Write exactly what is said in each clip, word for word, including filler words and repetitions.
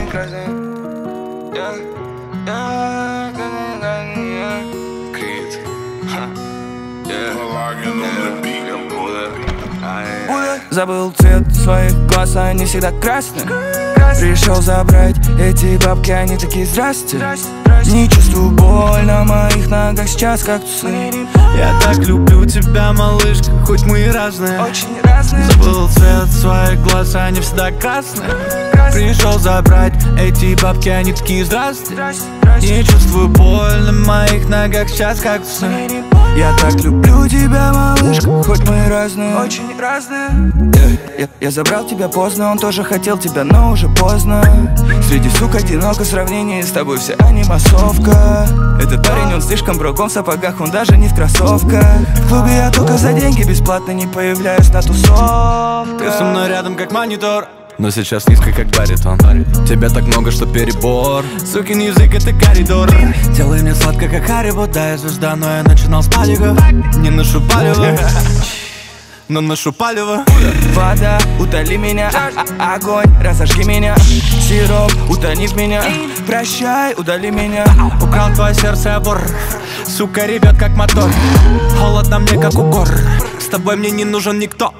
Забыл цвет своих глаз, они всегда красные. Пришел забрать эти бабки, они такие здрасте. Не чувствую боль на моих ногах, сейчас как тусы. Я так люблю тебя, малышка, хоть мы и разные. Очень разные. Забыл цвет своих глаз, они всегда красные. Пришел забрать эти бабки, они такие здрасте. Не чувствую боль на моих ногах, сейчас как тусы. Я так люблю тебя, малышка, хоть мы и разные. Очень разные. yeah, я, я забрал тебя поздно, он тоже хотел тебя, но уже поздно. Среди сук одиноко, в сравнении с тобой вся анимасовка. Этот парень, он слишком броком в сапогах, он даже не в кроссовках. В клубе я только за деньги, бесплатно не появляюсь на тусовках. Ты со мной рядом как монитор, но сейчас низко как баритон. Тебя так много, что перебор. Сукин язык — это коридор. Делай мне сладко, как Харибо. Да, я звезда, но я начинал с палева. Не ношу палево, но ношу палево. Вода, утоли меня, а -а огонь, разожги меня. Сироп, утони в меня. Прощай, удали меня. Украл твое сердце, обор. Сука, ребят, как мотор. Холодно мне, как у гор. С тобой мне не нужен никто.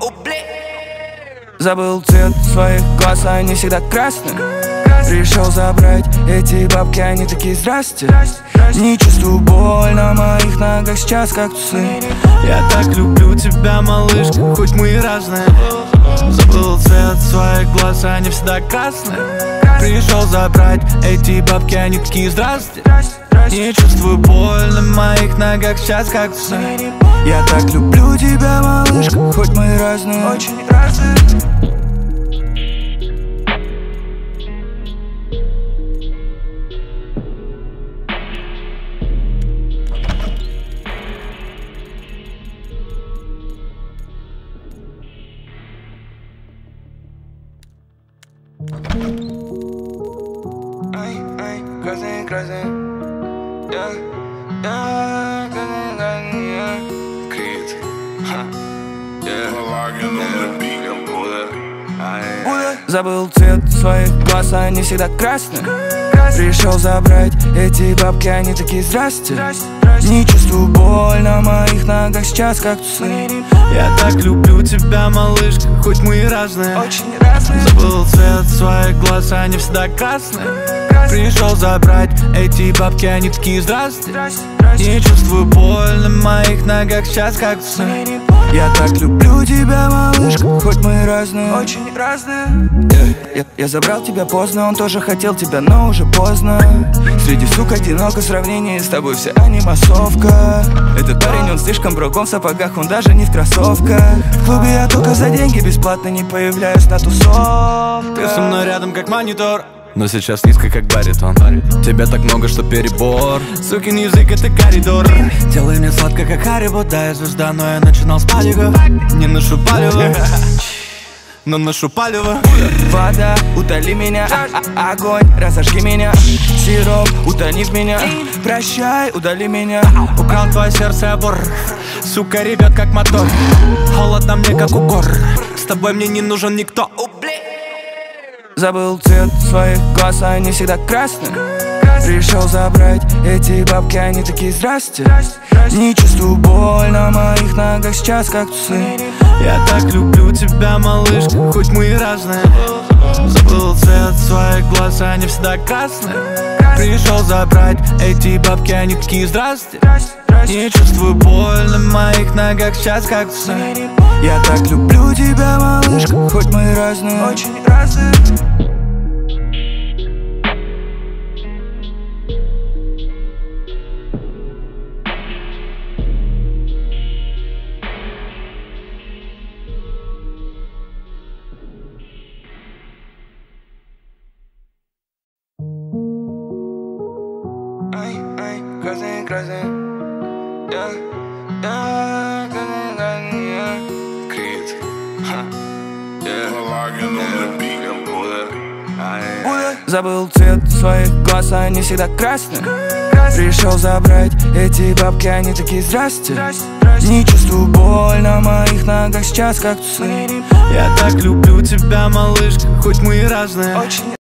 Забыл цвет своих глаз, они всегда красные. Пришел забрать эти бабки, они такие здрасте. Не чувствую боль на моих ногах, сейчас как тусы. Я так люблю тебя, малышка, хоть мы и разные. Забыл цвет своих глаз, они всегда красные. Пришел забрать эти бабки, они такие здрасте. Не чувствую боль на моих ногах, сейчас как тусы. Я так люблю тебя, малышка, хоть мы и разные. Очень разные. Ай, ай, красный, красный. Я, я, красный, красный, я. Крит. Ха. Забыл цвет своих глаз, они всегда красные. Пришел забрать эти бабки, они такие здрасте. Не чувствую боль на моих ногах, сейчас как тусы. Я так люблю тебя, малышка, хоть мы и разные. Очень разные. Забыл цвет своих глаз, они всегда красные. Пришел забрать эти бабки, они такие здрасте. Не чувствую боль на моих ногах, сейчас как тусы. Я так люблю тебя, малышка, хоть мы и разные. Очень разные. yeah, я, я забрал тебя поздно, он тоже хотел тебя, но уже поздно. Среди сук одиноко, в сравнении с тобой вся анимасовка. Этот парень, он слишком броком в сапогах, он даже не в кроссовках. В клубе я только за деньги, бесплатно не появляюсь на тусовках. Ты со мной рядом как монитор, но сейчас низко как баритон. Тебя так много, что перебор. Сукин язык — это коридор. Делай мне сладко, как Харибо. Да, я звезда, но я начинал с палева. Не ношу палево, но ношу палево. Вода, утоли меня, а -а огонь, разожги меня. Сироп, утони в меня. Прощай, удали меня. Украл твое сердце, обор. Сука, ребят, как мотор. Холодно мне, как у гор. С тобой мне не нужен никто. Забыл цвет своих глаз, они всегда красные. Пришел забрать эти бабки, они такие здрасте. Не чувствую боль на моих ногах, сейчас как тусы. Я так люблю тебя, малышка, хоть мы и разные. Забыл цвет своих глаз, они всегда красные. Пришел забрать эти бабки, они такие здрасте. Не чувствую боль на моих ногах, сейчас как тусы. Я так люблю тебя, малышка, хоть мы и разные. Очень разные. Ай, ай, красный, красный. Я, я, красный, красный, я. Крит. Ха. Забыл цвет своих глаз, они всегда красные. Пришел забрать эти бабки, они такие здрасте. Не чувствую боль на моих ногах, сейчас как тусы. Я так люблю тебя, малышка, хоть мы и разные. Очень